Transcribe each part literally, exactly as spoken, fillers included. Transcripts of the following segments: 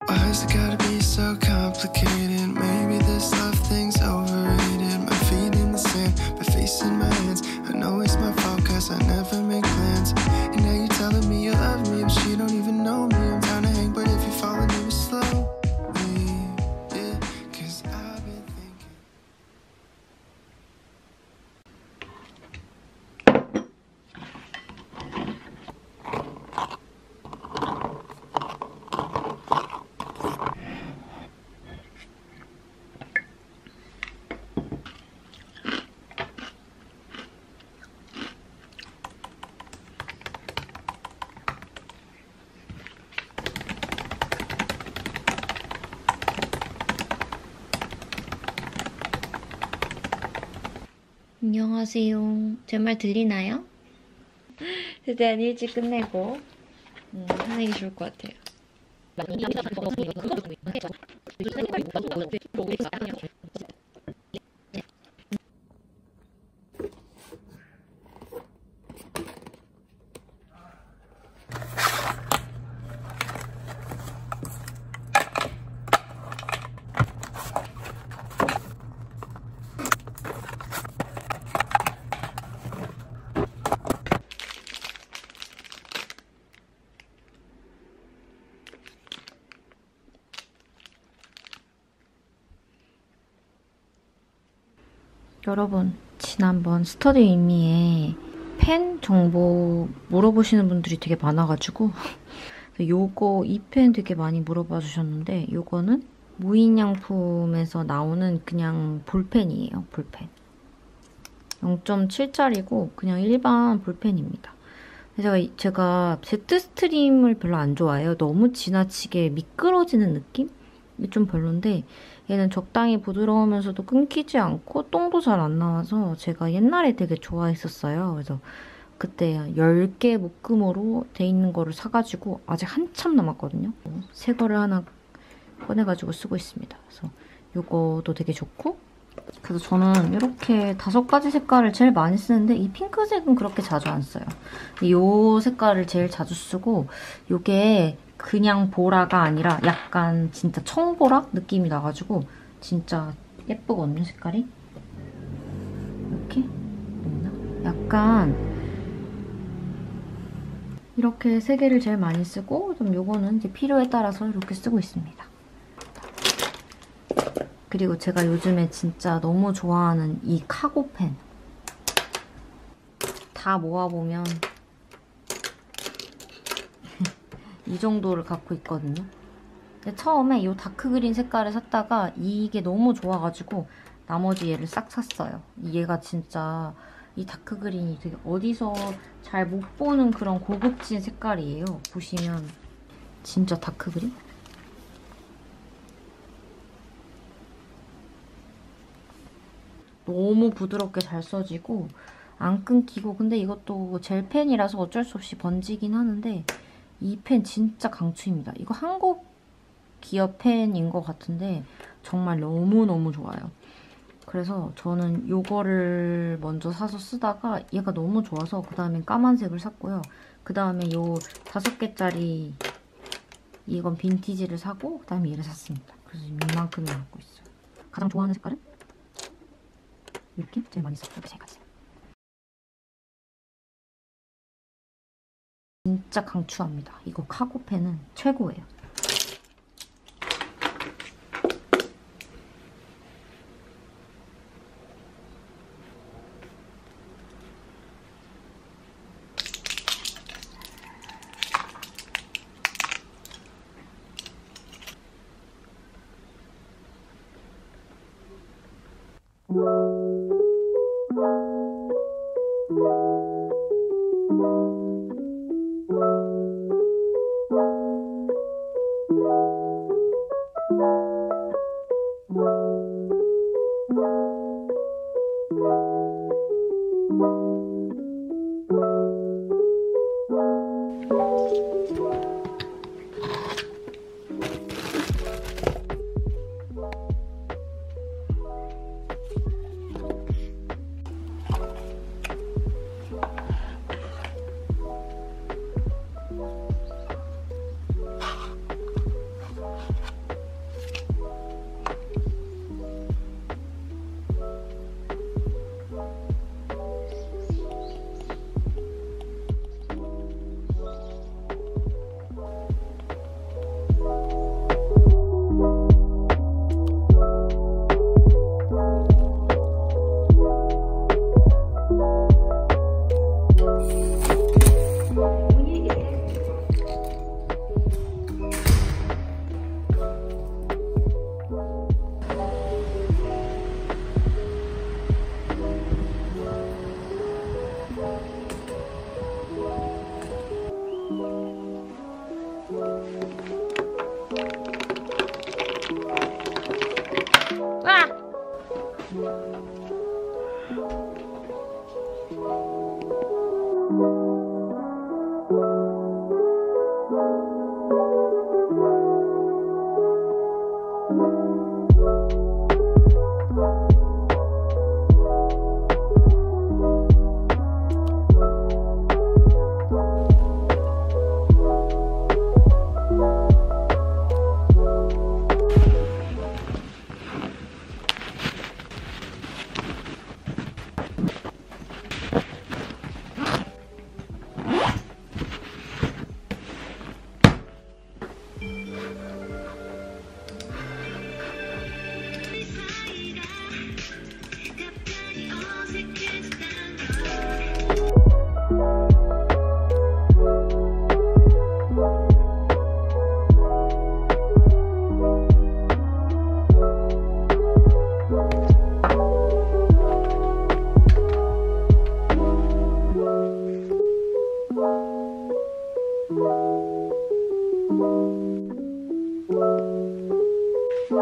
Why is it gotta be so complicated? Maybe this love thing's overrated. My feet in the sand, my face in my hands. I know it's my fault cause I never make plans. And now you're telling me you love me, but she don't even know me. I'm trying to hang, but if you fall in it slow, yeah, cause I've been thinking. 안녕하세요. 제 말 들리나요? 최대한 일찍 끝내고 음, 하는 게 좋을 것 같아요. 여러분, 지난번 스터디 윗미에 펜 정보 물어보시는 분들이 되게 많아가지고 요거 이 펜 되게 많이 물어봐 주셨는데 요거는 무인양품에서 나오는 그냥 볼펜이에요. 볼펜. 영 점 칠짜리고 그냥 일반 볼펜입니다. 제가, 제가 제트 스트림을 별로 안 좋아해요. 너무 지나치게 미끄러지는 느낌? 이게 좀 별론데 얘는 적당히 부드러우면서도 끊기지 않고 똥도 잘 안 나와서 제가 옛날에 되게 좋아했었어요. 그래서 그때 열 개 묶음으로 돼 있는 거를 사가지고 아직 한참 남았거든요. 새 거를 하나 꺼내가지고 쓰고 있습니다. 그래서 이것도 되게 좋고 그래서 저는 이렇게 다섯 가지 색깔을 제일 많이 쓰는데 이 핑크색은 그렇게 자주 안 써요. 이 색깔을 제일 자주 쓰고 이게 그냥 보라가 아니라 약간 진짜 청보라 느낌이 나가지고 진짜 예쁘거든요, 색깔이. 이렇게 있나? 약간 이렇게 세 개를 제일 많이 쓰고 좀 요거는 이제 필요에 따라서 이렇게 쓰고 있습니다. 그리고 제가 요즘에 진짜 너무 좋아하는 이 카고펜. 다 모아보면 이 정도를 갖고 있거든요. 근데 처음에 이 다크그린 색깔을 샀다가 이게 너무 좋아가지고 나머지 얘를 싹 샀어요. 얘가 진짜 이 다크그린이 되게 어디서 잘 못 보는 그런 고급진 색깔이에요. 보시면 진짜 다크그린? 너무 부드럽게 잘 써지고 안 끊기고 근데 이것도 젤펜이라서 어쩔 수 없이 번지긴 하는데 이 펜 진짜 강추입니다. 이거 한국 기업 펜인 것 같은데 정말 너무너무 좋아요. 그래서 저는 이거를 먼저 사서 쓰다가 얘가 너무 좋아서 그 다음엔 까만색을 샀고요. 그 다음에 요 다섯 개짜리 이건 빈티지를 사고 그 다음에 얘를 샀습니다. 그래서 이만큼을 갖고 있어요. 가장 좋아하는 색깔은 이렇게 제일 많이 썼고 이렇게 세 가지. 진짜 강추합니다. 이거 카고펜은 최고예요.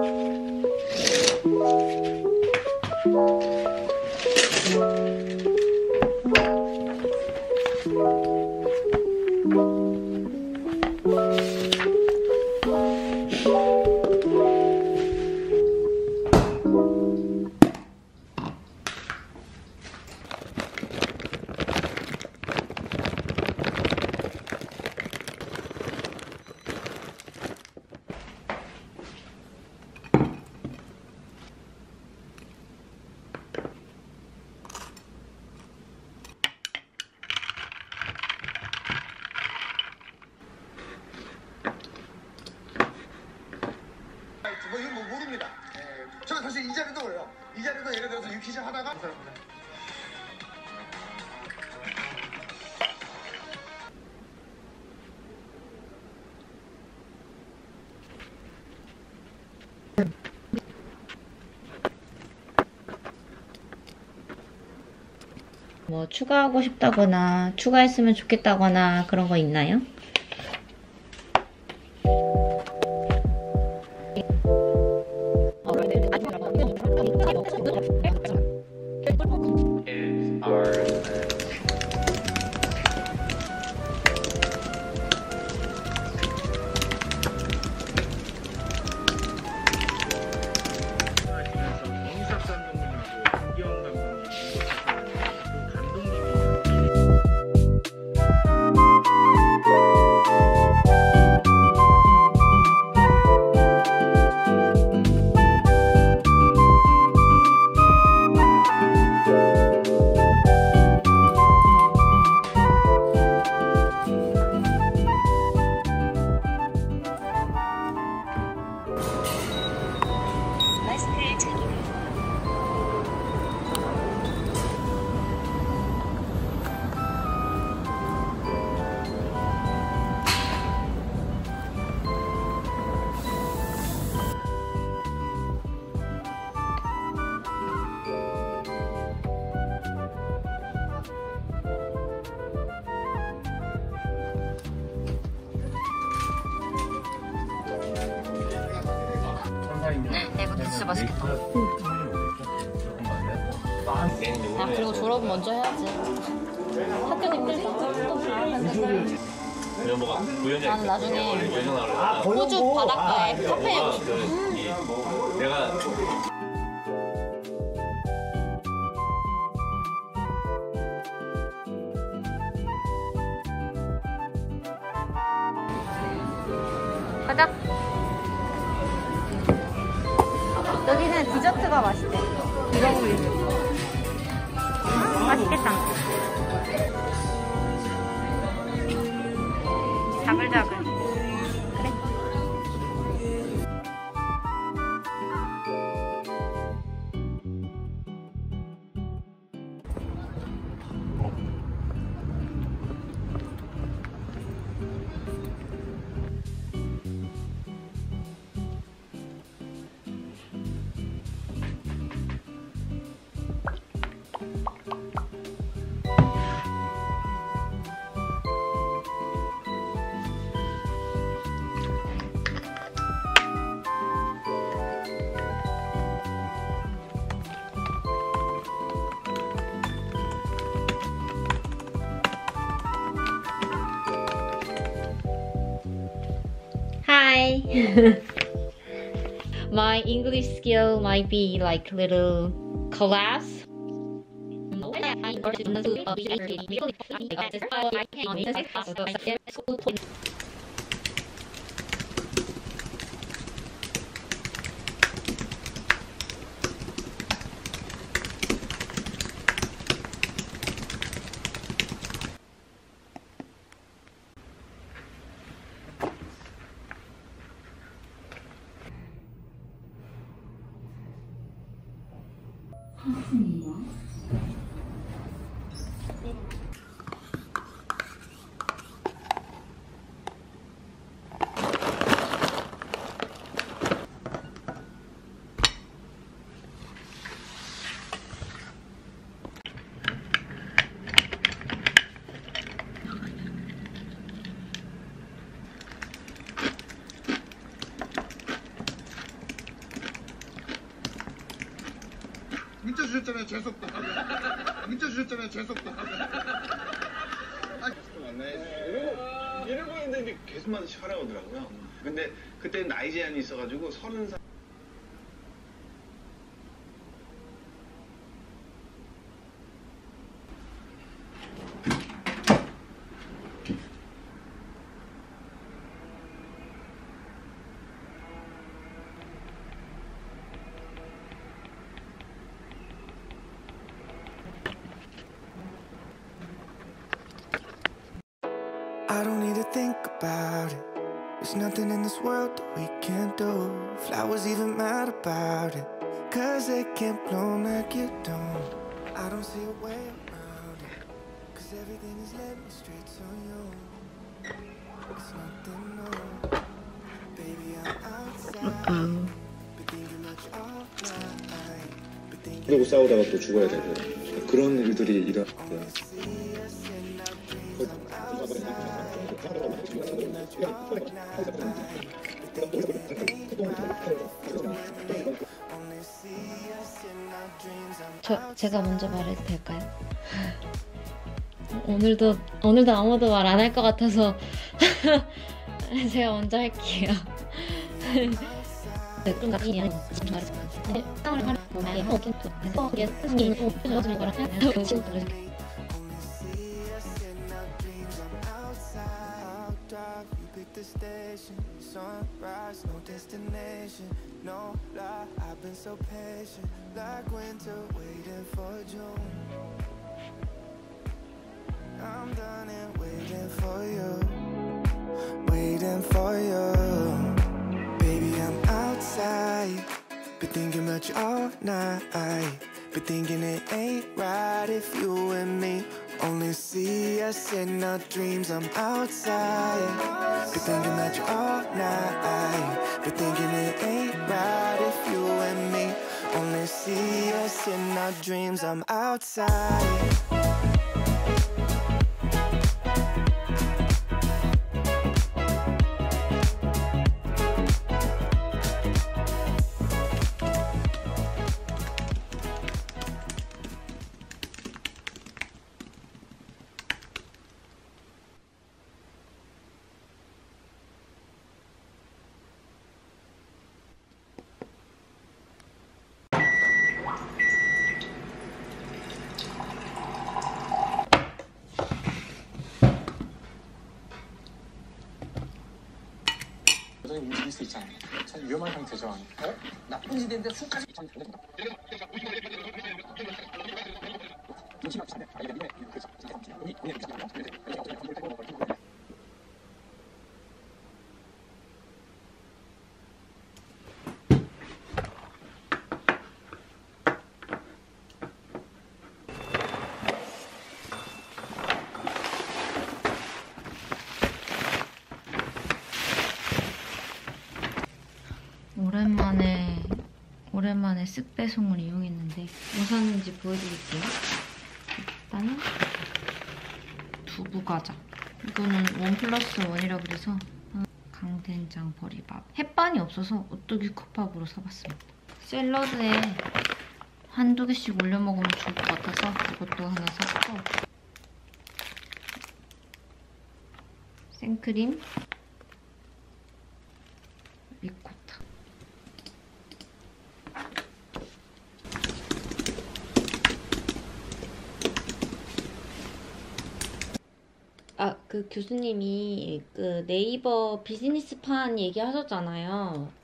뭐 이건 뭐 모릅니다. 예. 저 사실 이 자리도 그래요. 이 자리도 예를 들어서 유퀴즈 하다가 뭐 추가하고 싶다거나 추가했으면 좋겠다거나 그런 거 있나요? 야, 이거 진짜 맛있겠다. 아, 그리고 졸업은 먼저 해야지. 학교 힘들다. 나는 나중에 호주 바닷가에 카페에 오고 싶어. 내가 가자. 여기는 디저트가 맛있대. 이거 먹으면 음, 맛있겠다. 자글자글. 그래. Hi. My English skill might be like little collapse. 문자 주셨잖아요. 재수없다. 문자 주셨잖아요. 재수없다. 맞네. 이러고 이러고 있는데 계속 마다씩 하라고 하더라고요. 근데 그때 나이 제한이 있어가지고 서른 살. I don't need to think about it. There's nothing in this world that we can't do. Flowers even mad about it, cause they can't bloom like you don't. I don't see a way around it, cause everything is led me straight to you. It's nothing new. Baby, I'm outside, but thinking much all night. But thinking 그러고 싸우다가 또 죽어야 되고 그런 일들이 일어났고요. 저 제가 먼저 말해도 될까요? 오늘도 오늘도 아무도 말 안 할 것 같아서 제가 먼저 할게요. the station, sunrise, no destination, no lie, I've been so patient, like winter waiting for June. I'm done and waiting for you, waiting for you. Baby, I'm outside, been thinking about you all night, been thinking it ain't right if you and me only see us in our dreams. I'm outside, been thinking about you all night, been thinking it ain't right if you and me only see us in our dreams. I'm outside. 여전히 움직일 수 있잖아요. 참 위험한 상태죠. 어? 나쁜 짓인데 술까지 참 잘못된다. 오랜만에 오랜만에 쓱배송을 이용했는데 뭐 샀는지 보여드릴게요. 일단은 두부과자. 이거는 원 플러스 원이라 그래서 강된장 버리밥. 햇반이 없어서 오뚜기 컵밥으로 사봤습니다. 샐러드에 한두 개씩 올려 먹으면 좋을 것 같아서 이것도 하나 샀고, 생크림, 리코타. 아, 그 교수님이 그 네이버 비즈니스판 얘기하셨잖아요.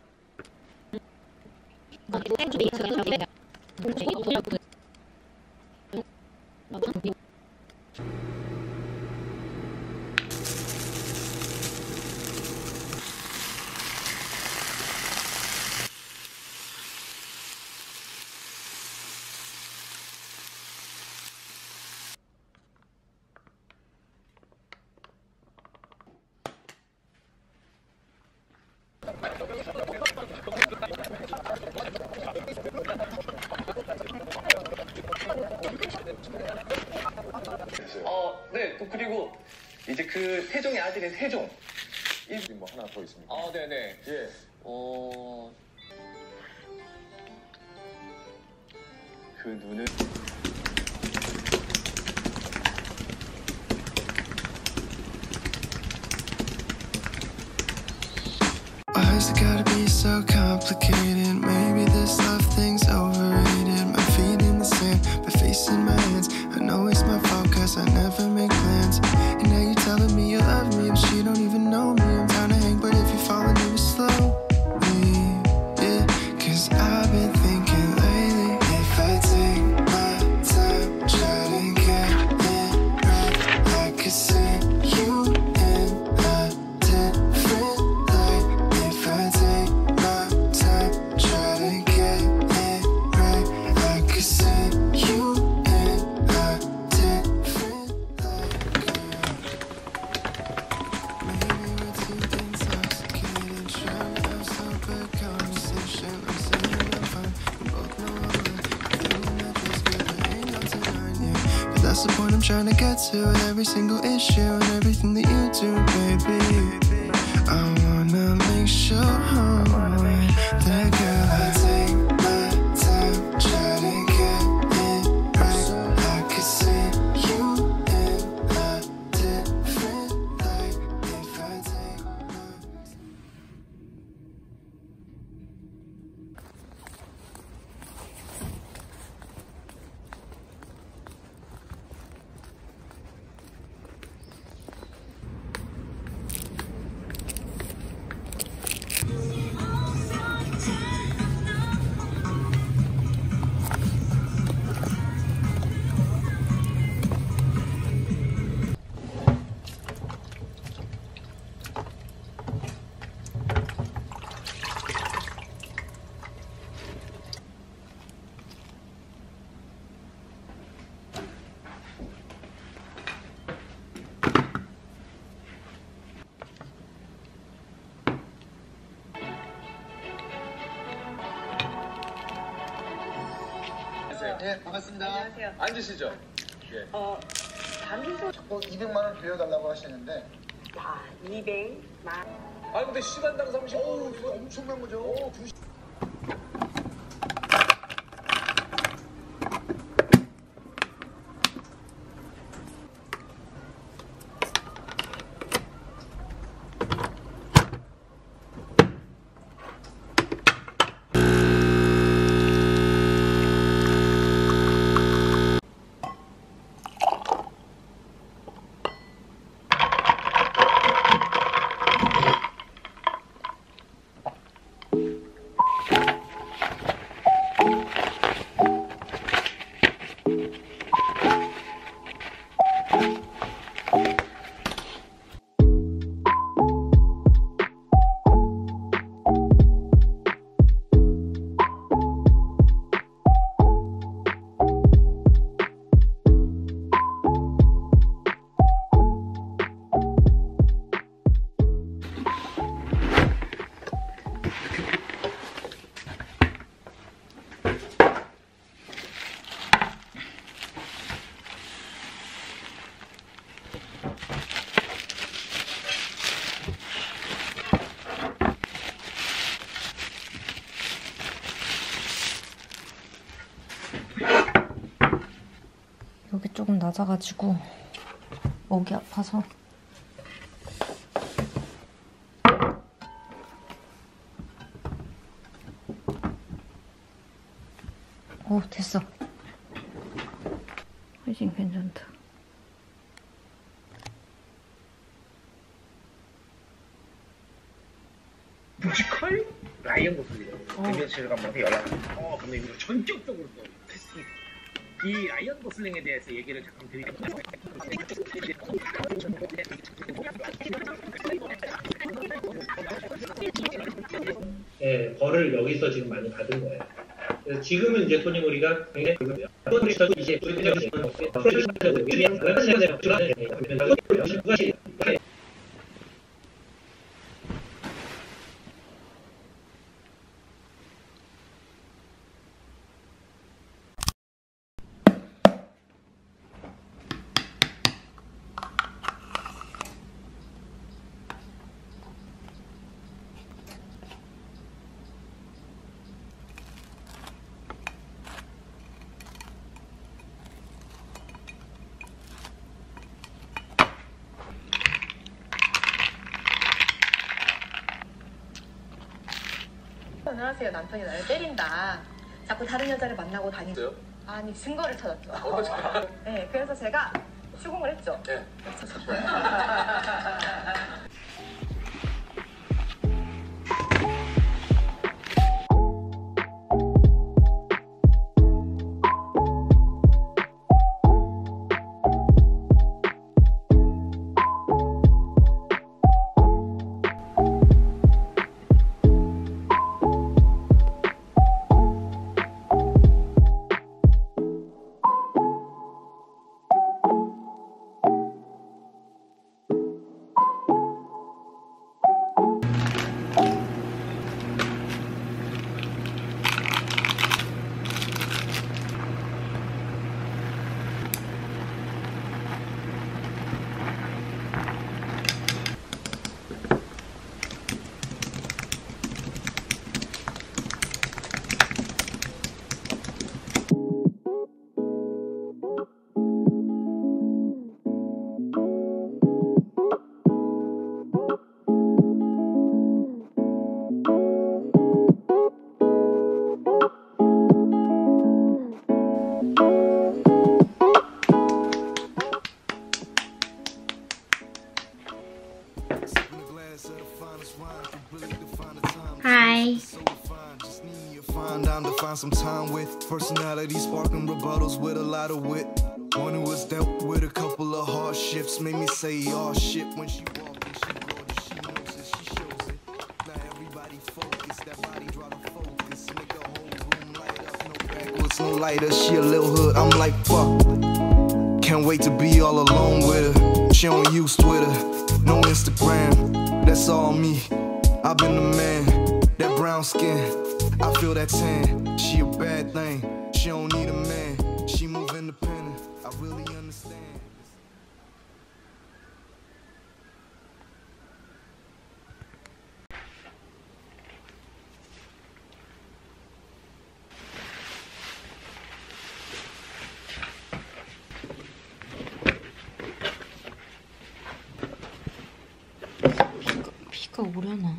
어, 네. 또 그리고 이제 그 태종의 아들인 세종. 이... 뭐 하나 더 있습니까? 아, 네네. 예. 어, 그 눈은 Why is it gotta be so complicated? Maybe this love thing's overrated. My feet in the sand, my face in my hands. I know it's my fault cause I never make plans. And now you're telling me you love me, but you don't even know me. I'm trying to hang, but if you're falling, do it slowly. Yeah, cause I've been thinking lately, if I take my time, try to get it right, I could see you in a different light. If I take my time, try to get it right, I could see you in a different light. Maybe we're too intoxicated, trying to have some good conversation. I'm saying I'm fine, we both know I'm right. Feeling that feels good, but ain't no denying, yeah. But that's the point I'm trying to get to with every single issue and everything that you do, baby. I wanna make sure that girl I take my time, try to get it right. I could see you in a different light if I take my 예, 반갑습니다. 안녕하세요. 앉으시죠. 예. 어, 담임소 뭐 이백만 원 빌려달라고 하시는데. 야, 이백만. 아 근데 시간당 삼십 분. 어우, 이거 엄청난 거죠. 어, 두 시... 여기 조금 낮아가지고 목이 아파서. 오, 됐어. 훨씬 괜찮다. 뮤지컬 라이언 고슬링 김현 씨가 먼저 연락을 어 그러면 이거 전격적으로 또 캐스팅 이 라이언 고슬링에 대해서 얘기를 잠깐 드리면 네, 벌을 여기서 지금 많이 받은 거예요. 그래서 지금은 이제 토니 모리가 굉장히 그거예요. 토니 모리가 이제 추궁을 하세요. 남편이 나를 때린다. 자꾸 다른 여자를 만나고 다니죠. 아니 증거를 찾았죠. 어, 네, 그래서 제가 추궁을 했죠. 네. Hi. Find time to find some time with personality, sparking rebuttals with a lot of wit. One who was dealt with a couple of hardships made me say, oh shit, when she walked and she gorgeous, she knows it, she shows it. Now everybody focus, that body draw the focus, make the whole room light up, no backwards, no lighter. She a little hood, I'm like fuck. Can't wait to be all alone with her. She don't use Twitter, no Instagram. That's all me. I've been the man. That brown skin, I feel that tan. She a bad thing, she don't need a man. She move independent, I really understand. 비가 오려나?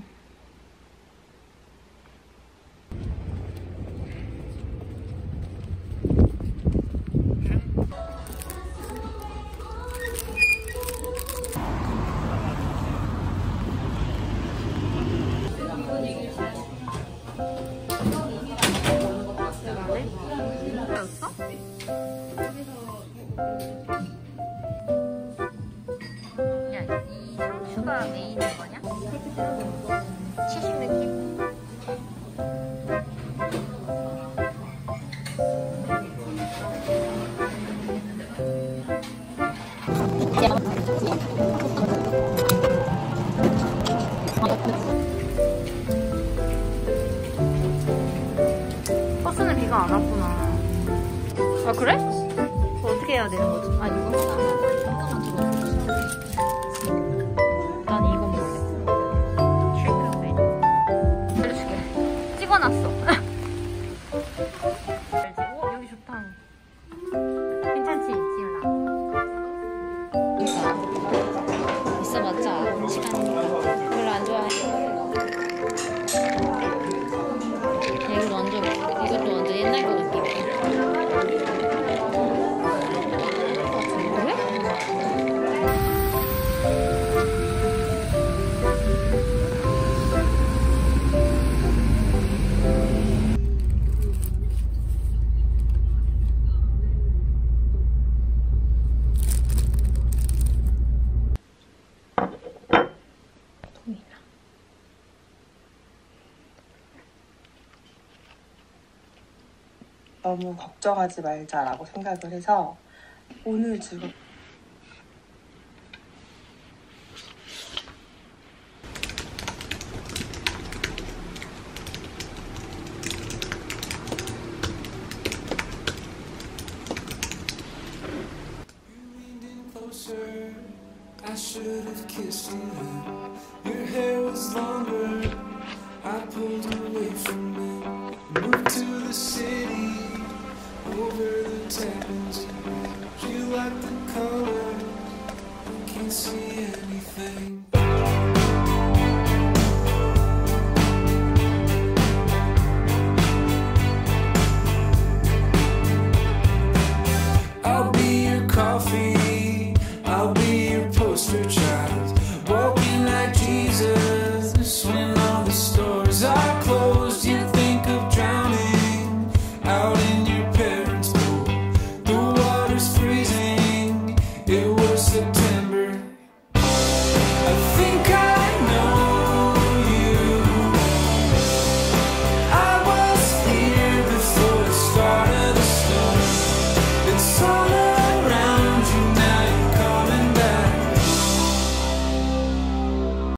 상추가 메인인 거냐? 치식 느낌? 버스는 비가 안 왔구나. 아 그래? 그거 어떻게 해야 되는 거지? 아 이거? 찍어놨어. 오 여기 좋다. 괜찮지? 지은아. 있어봤자 시간이 별로 안 좋아해. 이것도 완전 이것도 완전 옛날 거 느낌. 너무 걱정하지 말자라고 생각을 해서 오늘 즐겁 I should have kissed you. Your hair was longer. I pulled away from it. Moved to the city over the Tappan